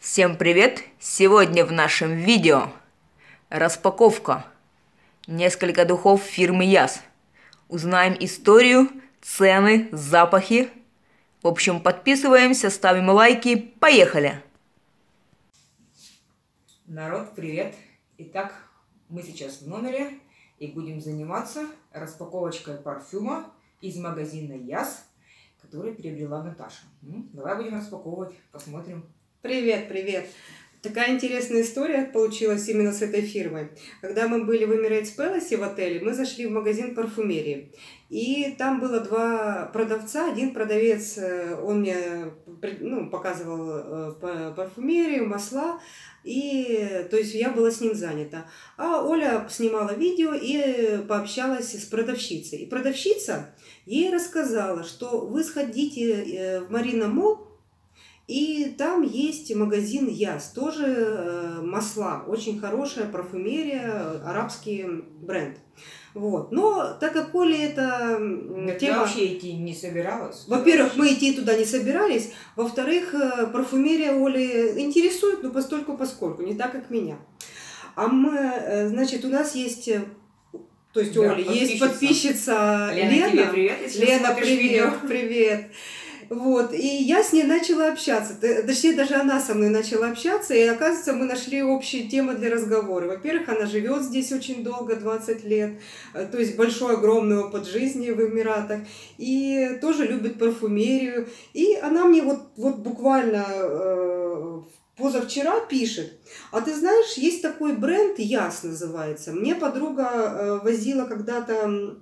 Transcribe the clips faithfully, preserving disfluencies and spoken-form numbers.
Всем привет! Сегодня в нашем видео распаковка. Несколько духов фирмы Яс. Узнаем историю, цены, запахи. В общем, подписываемся, ставим лайки. Поехали! Народ, привет! Итак, мы сейчас в номере и будем заниматься распаковочкой парфюма из магазина Яс, который приобрела Наташа. Давай будем распаковывать, посмотрим. Привет, привет! Такая интересная история получилась именно с этой фирмой. Когда мы были в Emirates Palace в отеле, мы зашли в магазин парфюмерии. И там было два продавца. Один продавец, он мне ну, показывал парфюмерию, масла. И, то есть я была с ним занята. А Оля снимала видео и пообщалась с продавщицей. И продавщица ей рассказала, что вы сходите в Marina Mall, и там есть магазин Яс, тоже э, масла, очень хорошая парфюмерия, арабский бренд. Вот. Но так как Оля это Так тема... я вообще идти не собиралась. Во-первых, мы идти туда не собирались. Во-вторых, парфюмерия Оли интересует, но постольку поскольку, не так, как меня. А мы, значит, у нас есть... То есть, да, Оля, есть подписчица Лена. Лена. Тебе привет, если Лена, привет, видео. привет. Вот, и я с ней начала общаться, точнее, даже она со мной начала общаться, и оказывается, мы нашли общие темы для разговора. Во-первых, она живет здесь очень долго, двадцать лет, то есть большой, огромный опыт жизни в Эмиратах, и тоже любит парфюмерию, и она мне вот, вот буквально э, позавчера пишет: а ты знаешь, есть такой бренд, Яс называется, мне подруга э, возила когда-то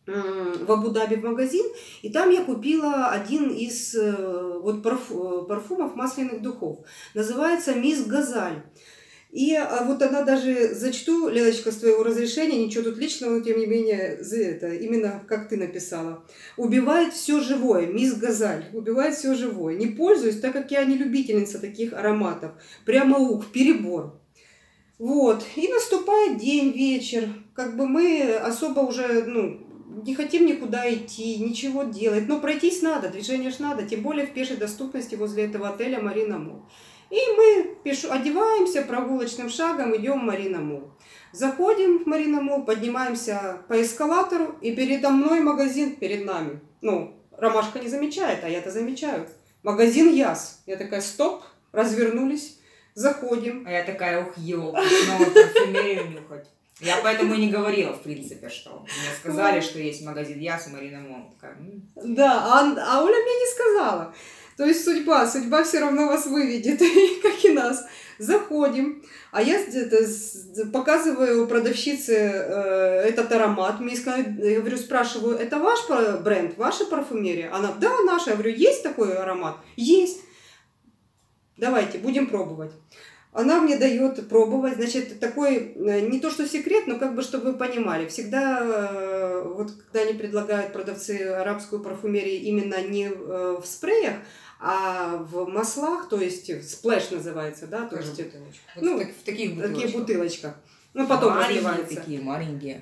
в Абу-Даби в магазин, и там я купила один из вот парфумов масляных духов. Называется Мисс Газаль. И вот она даже, зачту, Леночка, с твоего разрешения, ничего тут личного, но тем не менее, это, именно как ты написала. Убивает все живое, Мисс Газаль, убивает все живое. Не пользуюсь, так как я не любительница таких ароматов. Прямо ух, перебор. Вот, и наступает день, вечер, как бы мы особо уже, ну, не хотим никуда идти, ничего делать. Но пройтись надо, движение ж надо, тем более в пешей доступности возле этого отеля Marina Mall. И мы пишу, одеваемся прогулочным шагом, идем в Marina Mall. Заходим в Marina Mall, поднимаемся по эскалатору, и передо мной магазин, перед нами. Ну, Ромашка не замечает, а я-то замечаю. Магазин Яс. Я такая, стоп, развернулись, заходим. А я такая, ух, елка, снова парфюмерию нюхать. Я поэтому и не говорила, в принципе, что мне сказали, что есть магазин Яс и Marina Mall. Такая, м-м. Да, а, а Оля мне не сказала. То есть судьба, судьба все равно вас выведет, как и нас. Заходим, а я показываю продавщице э, этот аромат. Мне сказали, я говорю, спрашиваю, это ваш бренд, ваша парфюмерия? Она, да, наша. Я говорю, есть такой аромат? Есть. Давайте, будем пробовать. Она мне дает пробовать, значит, такой, не то что секрет, но как бы, чтобы вы понимали, всегда, вот когда они предлагают продавцы арабскую парфюмерию именно не в спреях, а в маслах, то есть сплэш называется, да, то есть, вот ну, в таких бутылочках. таких бутылочках, ну, потом маленькие разливается. Такие маленькие.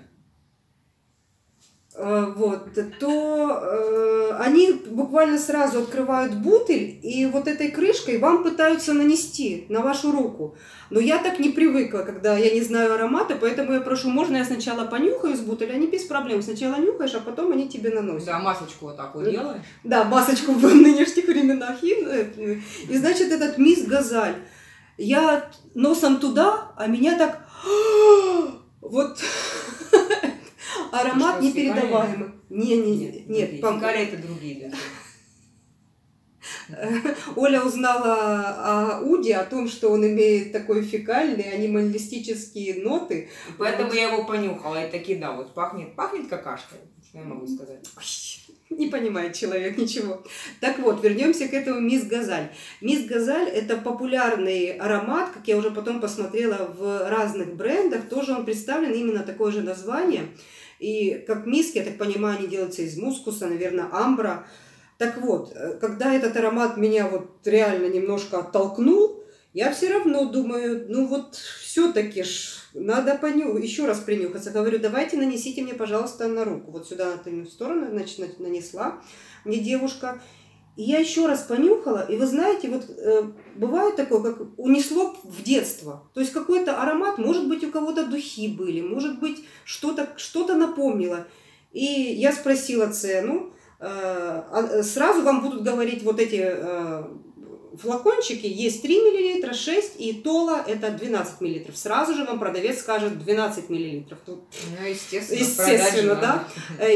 Вот, то э, они буквально сразу открывают бутыль и вот этой крышкой вам пытаются нанести на вашу руку. Но я так не привыкла, когда я не знаю ароматы, поэтому я прошу, можно я сначала понюхаю с бутыли? Они без проблем. Сначала нюхаешь, а потом они тебе наносят. Да, масочку вот так вот делаешь? Да, масочку в нынешних временах. И, и значит, этот Мисс Газаль. Я носом туда, а меня так... Вот... Аромат непередаваемый. Не, не, нет, нет. Фекалии это другие. Оля узнала о Уде, о том, что он имеет такой фекальный, анималистические ноты. Поэтому вот. Я его понюхала. И таки, да, вот пахнет, пахнет какашкой. Что я могу сказать? Не понимает человек ничего. Так вот, вернемся к этому Мисс Газаль. Мисс Газаль это популярный аромат, как я уже потом посмотрела в разных брендах, тоже он представлен именно такое же название. И как миски, я так понимаю, они делаются из мускуса, наверное, амбра. Так вот, когда этот аромат меня вот реально немножко оттолкнул, я все равно думаю, ну вот все-таки ж надо поню... еще раз принюхаться. Говорю, давайте нанесите мне, пожалуйста, на руку. Вот сюда на ту сторону, значит, нанесла мне девушка. И я еще раз понюхала, и вы знаете, вот э, бывает такое, как унесло в детство. То есть какой-то аромат, может быть, у кого-то духи были, может быть, что-то что-то напомнило. И я спросила цену. Э, сразу вам будут говорить вот эти э, флакончики. Есть три миллилитра, шесть, и Тола это двенадцать миллилитров. Сразу же вам продавец скажет двенадцать миллилитров. Тут, ну, естественно, естественно да.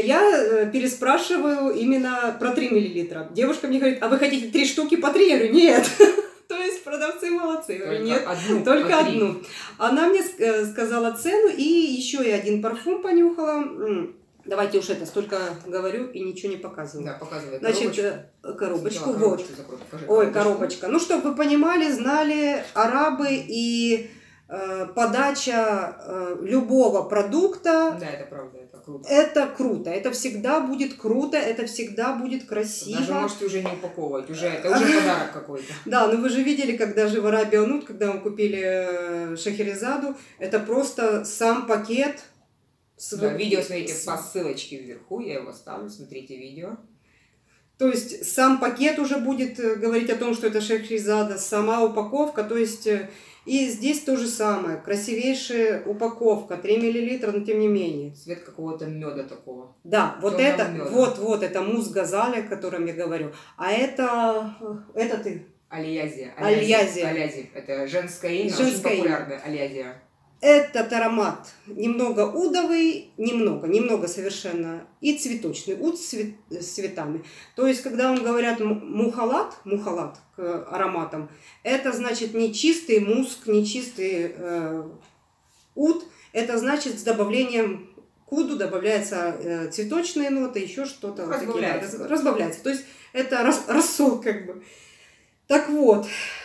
Я переспрашиваю именно про три миллилитра. Девушка мне говорит, а вы хотите три штуки по три? Я говорю, нет. То есть продавцы молодцы. Я говорю, нет, одну, только одну. Она мне сказала цену, и еще и один парфюм понюхала. Давайте уж это, столько говорю и ничего не показываю. Да, показывай Значит, коробочку. коробочку. Вот. Покажи, Ой, коробочку. коробочка. Ну, чтобы вы понимали, знали, арабы и э, подача э, любого продукта. Да, это правда, это круто. Это круто. Это всегда будет круто, это всегда будет красиво. Даже можете уже не упаковывать, уже, это уже подарок какой-то. Да, но вы же видели, когда же в Арабия Нут, когда мы купили Шахерезаду, это просто сам пакет. Да, видео смотрите по ссылочке вверху, я его ставлю, смотрите видео. То есть сам пакет уже будет говорить о том, что это Шахерезада, сама упаковка, то есть и здесь то же самое, красивейшая упаковка, три миллилитра, но тем не менее. Цвет какого-то меда такого. Да, вот это, меда. вот, вот, это мусс газали, о котором я говорю, а это, это ты. Альязия. Альязия. Альязия. Это женское имя, женское очень популярное, Альязия. Этот аромат немного удовый, немного, немного совершенно, и цветочный, уд с цветами. То есть, когда вам говорят мухалат, мухалат к ароматам, это значит не чистый муск, не чистый э, уд, это значит с добавлением к уду добавляются э, цветочные ноты, еще что-то. Разбавляется. Вот разбавляется. То есть, это рас, рассол как бы. Так вот.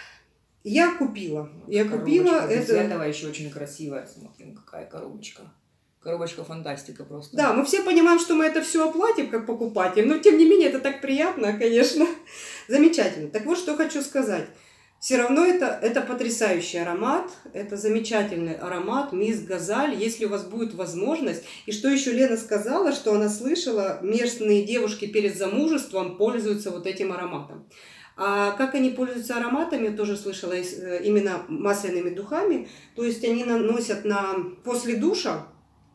Я купила. Я купила это. это. Этого еще очень красивая. Смотрим, какая коробочка. Коробочка фантастика просто. Да, мы все понимаем, что мы это все оплатим как покупатель, но тем не менее это так приятно, конечно. Замечательно. Так вот, что хочу сказать. Все равно это, это потрясающий аромат, это замечательный аромат, мисс Газаль, если у вас будет возможность. И что еще Лена сказала, что она слышала, местные девушки перед замужеством пользуются вот этим ароматом. А как они пользуются ароматами, я тоже слышала, именно масляными духами. То есть они наносят на, после душа,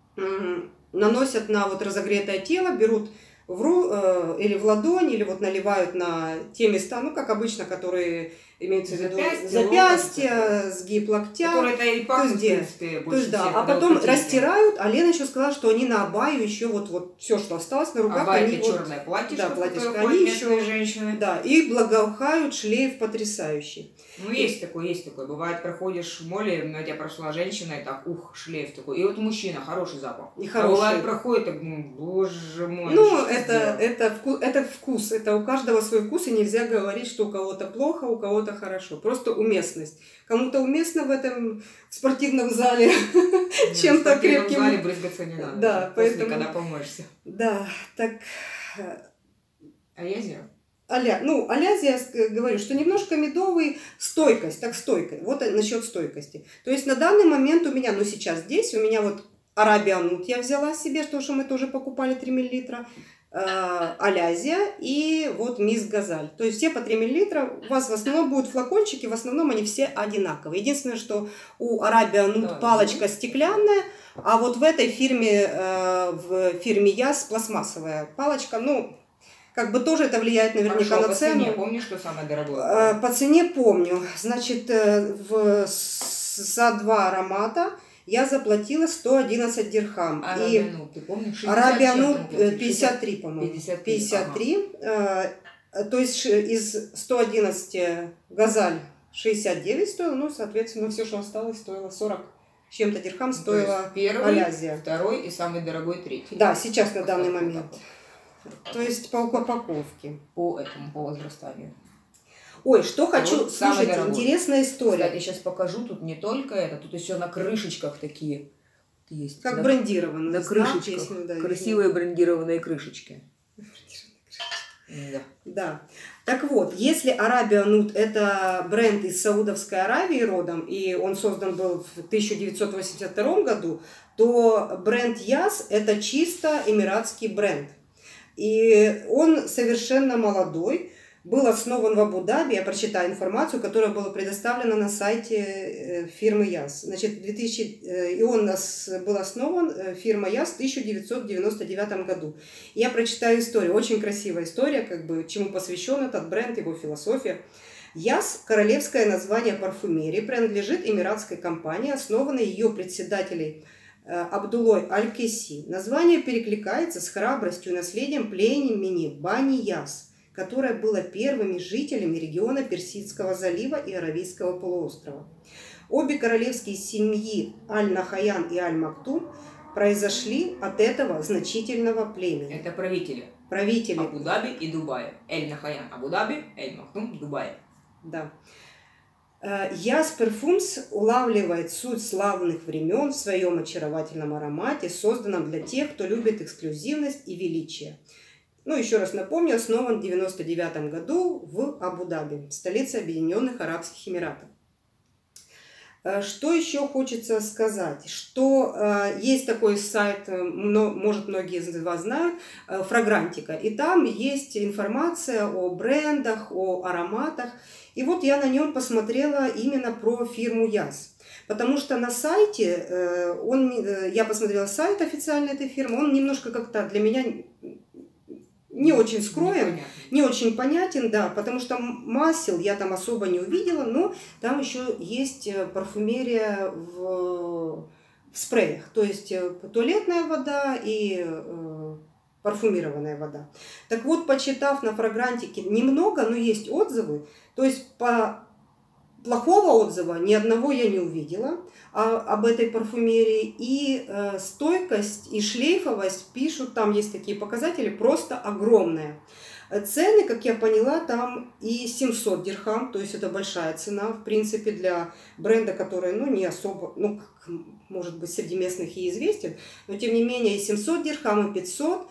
наносят на вот разогретое тело, берут в ру, э, или в ладонь, или вот наливают на те места, ну, как обычно, которые имеются в виду запястья, сгиб локтя. Которые это и пахнут, в принципе, то есть, да, а потом растирают, а Лена еще сказала, что они на абаю еще вот, вот все, что осталось на руках. Абай они это вот, черное платье, да, платьишко, они еще, женщины. Да, и благоухают, шлейф потрясающий. Ну, есть такой, есть такой. Бывает, проходишь в моле, на тебя прошла женщина, и так, ух, шлейф такой. И вот мужчина, хороший запах. И хороший. А бывает, проходит, так, ну, боже мой. Ну, это, это, вкус, это вкус, это у каждого свой вкус, и нельзя говорить, что у кого-то плохо, у кого-то хорошо. Просто уместность. Кому-то уместно в этом спортивном зале чем-то крепким. В спортивном зале брызгаться не надо. Да, поэтому... Когда помоешься. Да, так... Альязия? Аля, ну, Альязия, я говорю, что немножко медовый, стойкость, так стойкость. Вот насчет стойкости. То есть на данный момент у меня, ну сейчас здесь, у меня вот Арабия Нут я взяла себе, что мы тоже покупали три миллилитра, э, Альязия и вот мисс Газаль. То есть все по три миллилитра. У вас в основном будут флакончики, в основном они все одинаковые. Единственное, что у Арабия Нут да, палочка да. стеклянная, а вот в этой фирме, э, в фирме Яс пластмассовая палочка, ну... Как бы тоже это влияет наверняка Хорошо, на цену. По цене помнишь, что самое дорогое? По цене помню. Значит, в, за два аромата я заплатила сто одиннадцать дирхам. Арабия Нут, ты помнишь? Арабия Нут пятьдесят три, по-моему. пятьдесят три. пятьдесят три. Ага. То есть из ста одиннадцати Газаль шестьдесят девять стоило, ну, соответственно, все, что осталось, стоило сорок с чем-то дирхам, стоила Альязия. Второй и самый дорогой третий. Да, сейчас на данный момент. То есть по упаковке. По этому, по возрастанию. Ой, что хочу, вот слушайте, интересная история. Кстати, я сейчас покажу, тут не только это, тут еще на крышечках такие есть. Как на, брендированные. На крышечках. Если, да, красивые брендированные крышечки. Да. Да. Так вот, если Арабия Нут это бренд из Саудовской Аравии родом, и он создан был в тысяча девятьсот восемьдесят втором году, то бренд Яс это чисто эмиратский бренд. И он совершенно молодой. был основан в Абу-Даби. Я прочитаю информацию, которая была предоставлена на сайте фирмы Яс. Значит, две тысячи, и он был основан, фирма Яс, в тысяча девятьсот девяносто девятом году. Я прочитаю историю. Очень красивая история, как бы, чему посвящен этот бренд, его философия. Яс – королевское название парфюмерии, принадлежит эмиратской компании, основанной ее председателем Абдуллой Аль-Кеси. Название перекликается с храбростью и наследием племени Бани Яс, которое было первыми жителями региона Персидского залива и Аравийского полуострова. Обе королевские семьи Аль-Нахаян и Аль-Мактум произошли от этого значительного племени. Это правители. Правители. Абу-Даби и Дубая. Эль-Нахаян Абу-Даби, Эль-Мактум Дубай. Да. Яс Парфюмс улавливает суть славных времен в своем очаровательном аромате, созданном для тех, кто любит эксклюзивность и величие. Ну, еще раз напомню, основан в девяносто девятом году в Абу-Даби, столице Объединенных Арабских Эмиратов. Что еще хочется сказать? Что э, есть такой сайт, но, может, многие из вас знают, э, Фрагрантика. И там есть информация о брендах, о ароматах. И вот я на нем посмотрела именно про фирму Яс. Потому что на сайте, э, он, э, я посмотрела сайт официальной этой фирмы, он немножко как-то для меня не очень скроен, не очень понятен, да, потому что масел я там особо не увидела, но там еще есть парфюмерия в, в спреях, то есть туалетная вода и э, парфюмированная вода. Так вот, почитав на Фрагрантике немного, но есть отзывы, то есть по плохого отзыва ни одного я не увидела а, об этой парфюмерии. И э, стойкость и шлейфовость пишут, там есть такие показатели, просто огромная. Цены, как я поняла, там и семьсот дирхам, то есть это большая цена, в принципе, для бренда, который, ну, не особо, ну, может быть, среди местных и известен, но тем не менее и семьсот дирхам, и пятьсот.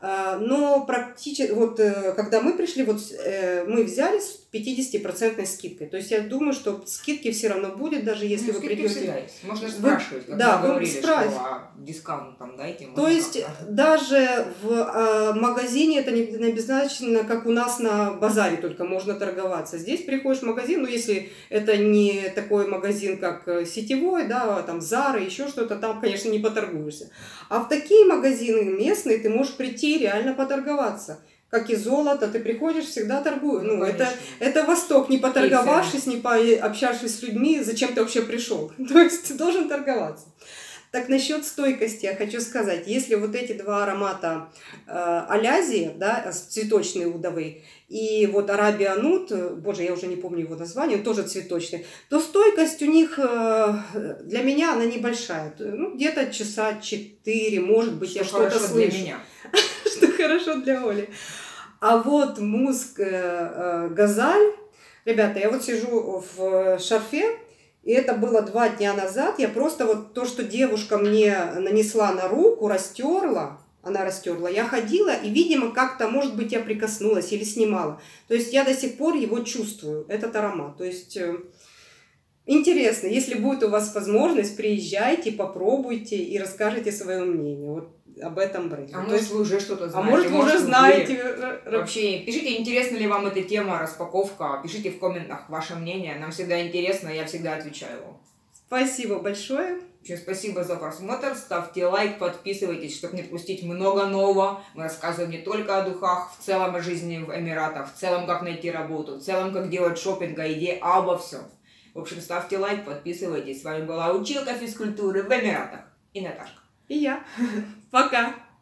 Но практически, вот когда мы пришли, вот мы взяли с пятидесятипроцентной скидкой. То есть я думаю, что скидки все равно будет, даже если ну, вы придете. Можно спрашивать, вы, да, вы говорили, спрашивать. Что а, дискаунт там дайте. То есть даже в а, магазине это не, не обязательно, как у нас на базаре только можно торговаться. Здесь приходишь в магазин, ну если это не такой магазин, как сетевой, да, там Zara, еще что-то, там, конечно, не поторгуешься. А в такие магазины местные ты можешь прийти и реально поторговаться. Как и золото, ты приходишь, всегда торгуешь. Ну, ну это, это Восток, не поторговавшись, не пообщавшись с людьми, зачем ты вообще пришел? То есть ты должен торговаться. Так, насчет стойкости я хочу сказать, если вот эти два аромата э, Алязия, да, цветочный удовый, и вот Арабия Нут, боже, я уже не помню его название, он тоже цветочный, то стойкость у них э, для меня она небольшая, ну, где-то часа четыре, может быть, что я что-то слышу. Для меня. Что хорошо для Оли. А вот муск э, э, Газаль, ребята, я вот сижу в шарфе, и это было два дня назад. Я просто вот то, что девушка мне нанесла на руку, растерла, она растерла. Я ходила, и, видимо, как-то, может быть, я прикоснулась или снимала. То есть я до сих пор его чувствую, этот аромат. То есть э, интересно, если будет у вас возможность, приезжайте, попробуйте и расскажите свое мнение вот об этом бренде. А может, есть, вы уже что-то знаете. А может, вы уже знаете. Были... Вообще, пишите, интересна ли вам эта тема, распаковка. Пишите в комментах ваше мнение. Нам всегда интересно, я всегда отвечаю. Спасибо большое. Очень спасибо за просмотр. Ставьте лайк, подписывайтесь, чтобы не пропустить много нового. Мы рассказываем не только о духах, в целом о жизни в Эмиратах, в целом как найти работу, в целом как делать шопинг, о еде, обо всем. В общем, ставьте лайк, подписывайтесь. С вами была училка физкультуры в Эмиратах и Наташка. И я. Пока.